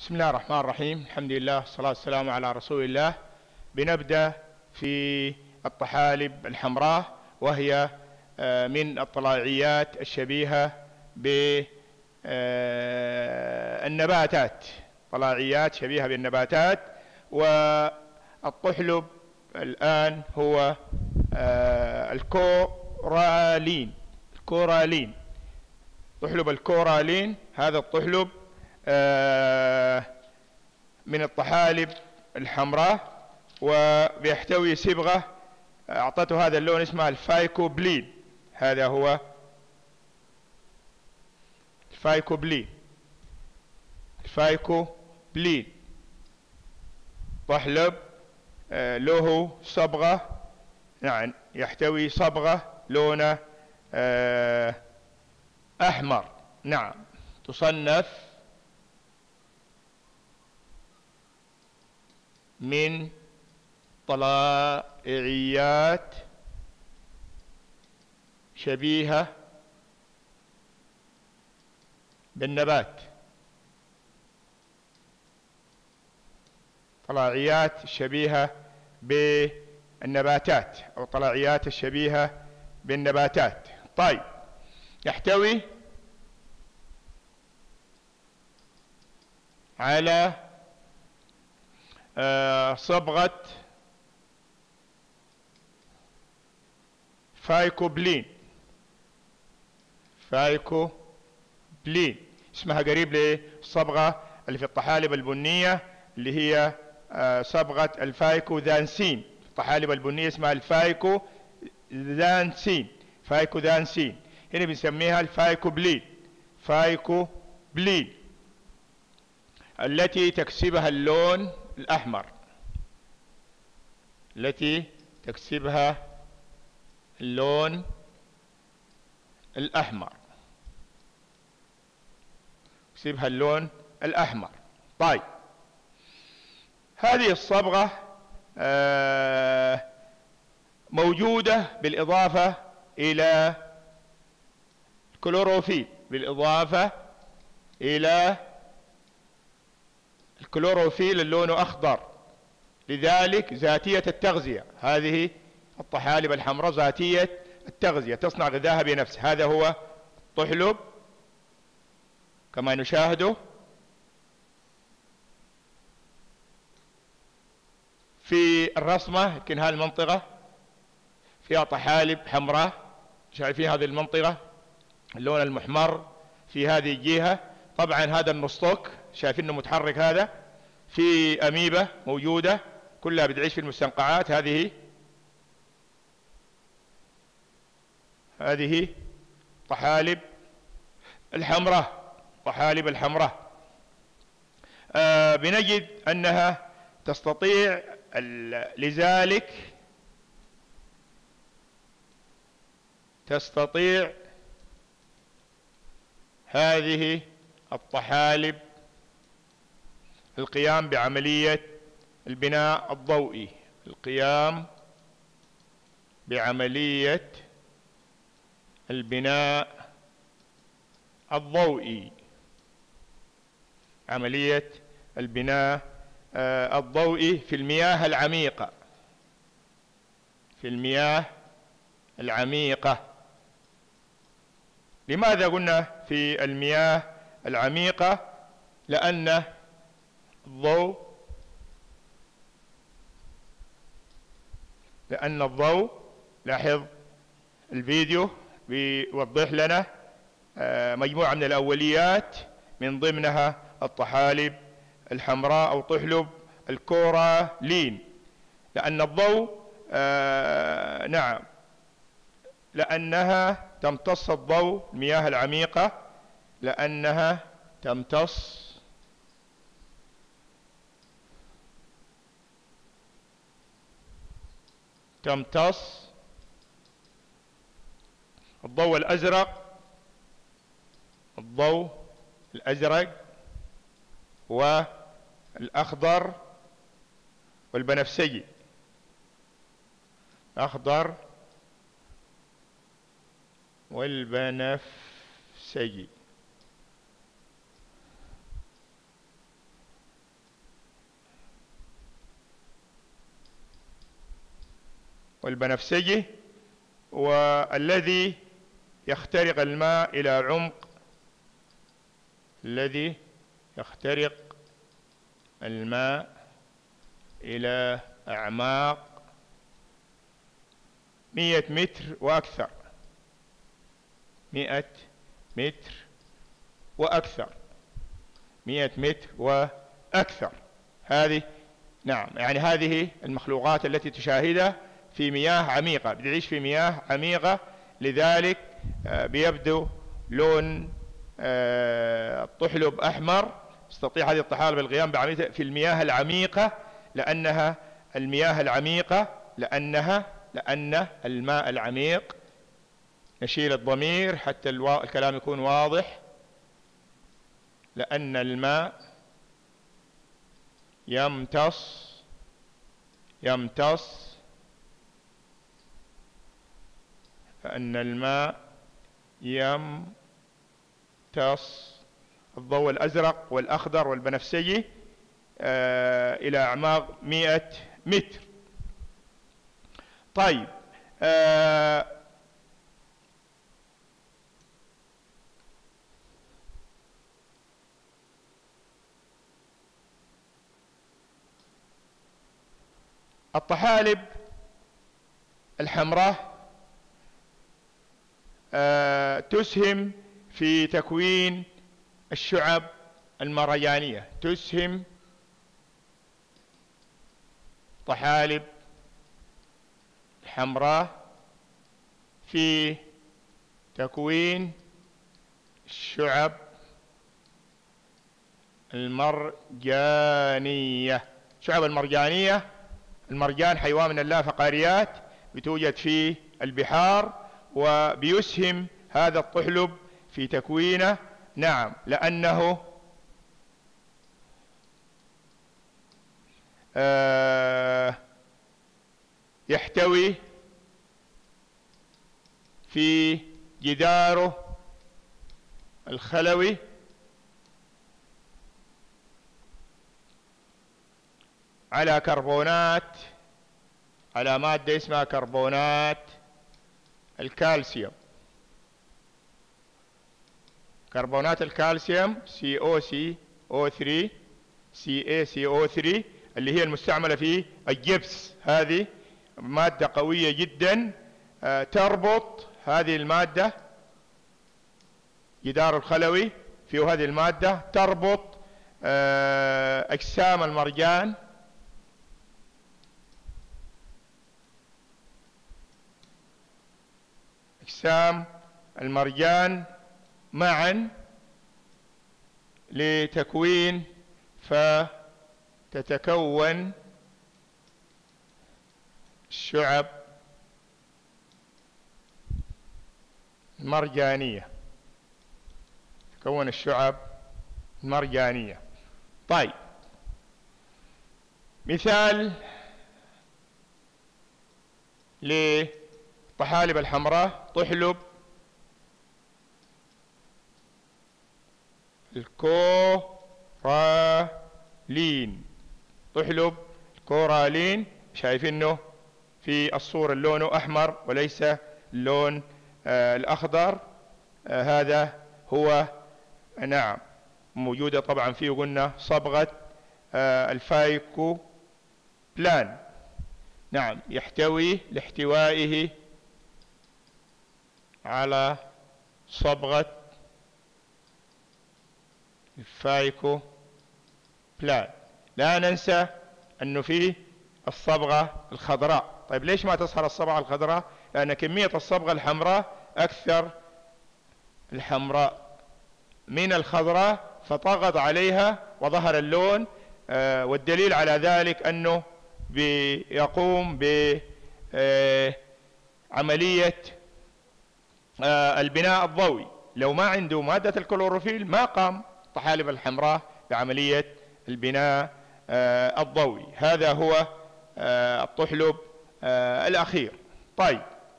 بسم الله الرحمن الرحيم. الحمد لله والصلاة والسلام على رسول الله. بنبدأ في الطحالب الحمراء، وهي من الطلائعيات الشبيهة بالنباتات، طلائعيات شبيهة بالنباتات. والطحلب الآن هو الكورالين. طحلب الكورالين، هذا الطحلب من الطحالب الحمراء، وبيحتوي صبغة أعطته هذا اللون اسمها الفايكوبلين. هذا هو الفايكوبلين، طحلب له صبغة، يعني يحتوي صبغة لونه أحمر. نعم، تصنف من طلائعيات شبيهة بالنبات، طلائعيات شبيهة بالنباتات أو طلائعيات الشبيهة بالنباتات. طيب، يحتوي على صبغة فايكوبلين. اسمها قريب للصبغة اللي في الطحالب البنية، اللي هي صبغة الفايكوذانسين. الطحالب البنية اسمها الفايكوذانسين. هنا بنسميها الفايكوبلين، التي تكسبها اللون الأحمر، طيب، هذه الصبغة موجودة بالإضافة إلى الكلوروفيل اللون أخضر، لذلك ذاتية التغذية. هذه الطحالب الحمراء ذاتية التغذية، تصنع غذاها بنفسها. هذا هو الطحلب كما نشاهده في الرسمة. يمكن هذه المنطقة فيها طحالب حمراء، شايفين هذه المنطقة اللون المحمر في هذه الجهة. طبعا هذا النسطوك شايفين انه متحرك، هذا في أميبا موجودة كلها بتعيش في المستنقعات. هذه طحالب الحمراء. بنجد أنها تستطيع هذه الطحالب القيام بعملية البناء الضوئي، عملية البناء الضوئي في المياه العميقة. لماذا قلنا في المياه العميقة؟ لأن الضوء، لاحظ الفيديو بيوضح لنا مجموعة من الأوليات، من ضمنها الطحالب الحمراء أو طحلب الكورالين. لأن الضوء لأنها تمتص الضوء، المياه العميقة لأنها تمتص الضوء الأزرق والأخضر والبنفسجي. والبنفسجي، والذي يخترق الماء إلى عمق، الذي يخترق الماء إلى أعماق 100 متر وأكثر، 100 متر وأكثر، 100 متر وأكثر. هذه نعم، يعني هذه المخلوقات التي تشاهدها في مياه عميقة، بتعيش في مياه عميقة، لذلك بيبدو لون الطحلب أحمر. تستطيع هذه الطحالب القيام بعملية في المياه العميقة، لأن الماء العميق، نشيل الضمير حتى الكلام يكون واضح، لأن الماء يمتص فأن الماء يمتص الضوء الأزرق والأخضر والبنفسجي إلى أعماق 100 متر. طيب، الطحالب الحمراء تسهم في تكوين الشعب المرجانية، تسهم طحالب الحمراء في تكوين الشعب المرجانية. الشعب المرجانية، المرجان حيوان من اللافقاريات، بتوجد في البحار، وبيسهم هذا الطحلب في تكوينه. نعم، لأنه يحتوي في جداره الخلوي على كربونات، على مادة اسمها كربونات الكالسيوم. كربونات الكالسيوم COCO3 CaCO3 اللي هي المستعملة في الجبس، هذه مادة قوية جدا، تربط هذه المادة، جدار الخلوي فيه هذه المادة تربط أجسام المرجان معا لتكوين، فتتكون الشعب المرجانية، تكون الشعب المرجانية. طيب، مثال للطحالب الحمراء، طحلب الكورالين. طحلب الكورالين شايفينه في الصورة لونه أحمر وليس اللون الأخضر. هذا هو، نعم، موجودة طبعا فيه قلنا صبغة الفايكو بلان. نعم، يحتوي لاحتوائه على صبغة الفايكو بلان. لا ننسى أنه فيه الصبغة الخضراء. طيب، ليش ما تظهر الصبغة الخضراء؟ لأن كمية الصبغة الحمراء أكثر الحمراء من الخضراء، فطغت عليها وظهر اللون. والدليل على ذلك أنه بيقوم بعملية البناء الضوئي. لو ما عنده مادة الكلوروفيل ما قام الطحالب الحمراء بعملية البناء الضوئي. هذا هو الطحلب الأخير. طيب،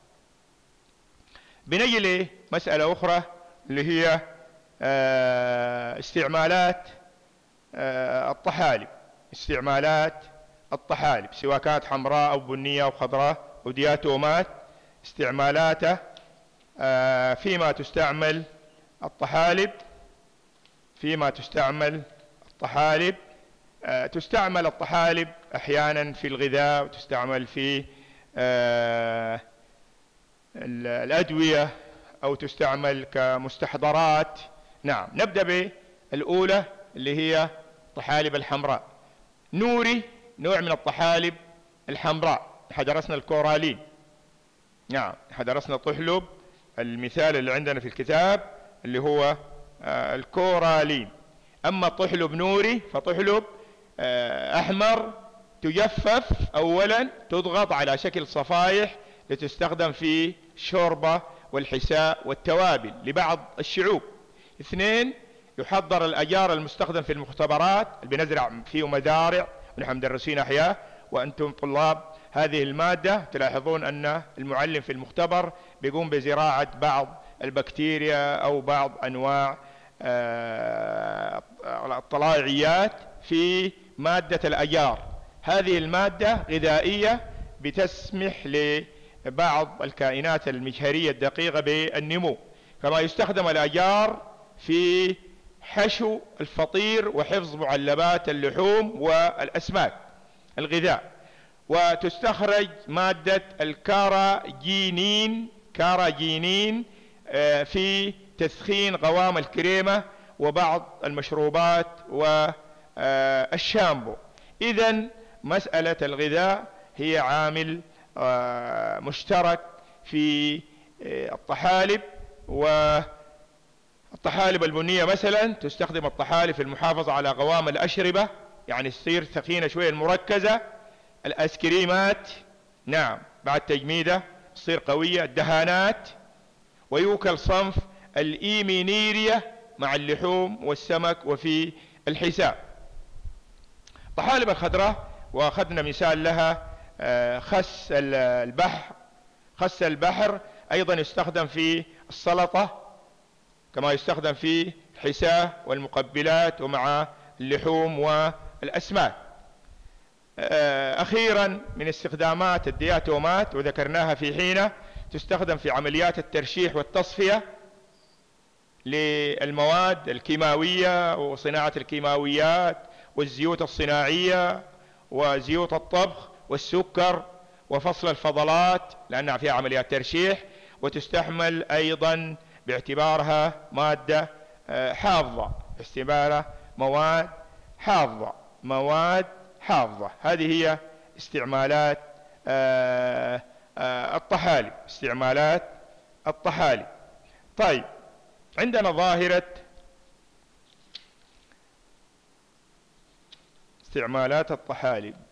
بنجي لمسألة أخرى اللي هي استعمالات الطحالب. استعمالات الطحالب سواء كانت حمراء أو بنية أو خضراء ودياتومات استعمالاته فيما تستعمل الطحالب. تستعمل الطحالب أحيانا في الغذاء، وتستعمل في الأدوية، أو تستعمل كمستحضرات. نعم، نبدأ بالأولى اللي هي الطحالب الحمراء. نوري نوع من الطحالب الحمراء. درسنا الكورالين. نعم، درسنا طحلب، المثال اللي عندنا في الكتاب اللي هو الكورالين. أما طحلب نوري فطحلب أحمر، تجفف أولا، تضغط على شكل صفائح لتستخدم في الشوربة والحساء والتوابل لبعض الشعوب. 2، يحضر الأجار المستخدم في المختبرات اللي بنزرع فيه مزارع، ونحن مدرسين أحياء وأنتم طلاب. هذه المادة تلاحظون أن المعلم في المختبر بيقوم بزراعة بعض البكتيريا أو بعض أنواع الطلائعيات في مادة الأجار. هذه المادة غذائية بتسمح لبعض الكائنات المجهرية الدقيقة بالنمو. كما يستخدم الأجار في حشو الفطير وحفظ معلبات اللحوم والأسماك الغذاء. وتستخرج مادة الكاراجينين في تسخين قوام الكريمة وبعض المشروبات والشامبو. إذن مسألة الغذاء هي عامل مشترك في الطحالب. والطحالب البنية مثلا تستخدم الطحالب في المحافظة على قوام الأشربة، يعني تصير ثخينة شوية المركزة. الأسكريمات نعم بعد تجميدة تصير قوية. الدهانات، ويوكل صنف الإيمينيريا مع اللحوم والسمك وفي الحساء. الطحالب الخضراء وأخذنا مثال لها خس البحر أيضا يستخدم في السلطة، كما يستخدم في الحساء والمقبلات ومع اللحوم والأسماك. أخيرا من استخدامات الدياتومات وذكرناها في حينه، تستخدم في عمليات الترشيح والتصفية للمواد الكيماوية وصناعة الكيماويات والزيوت الصناعية وزيوت الطبخ والسكر وفصل الفضلات لأنها فيها عمليات ترشيح. وتستعمل أيضا باعتبارها مادة حافظة، مواد حافظة. هذه هي استعمالات الطحالب. طيب، عندنا ظاهرة استعمالات الطحالب.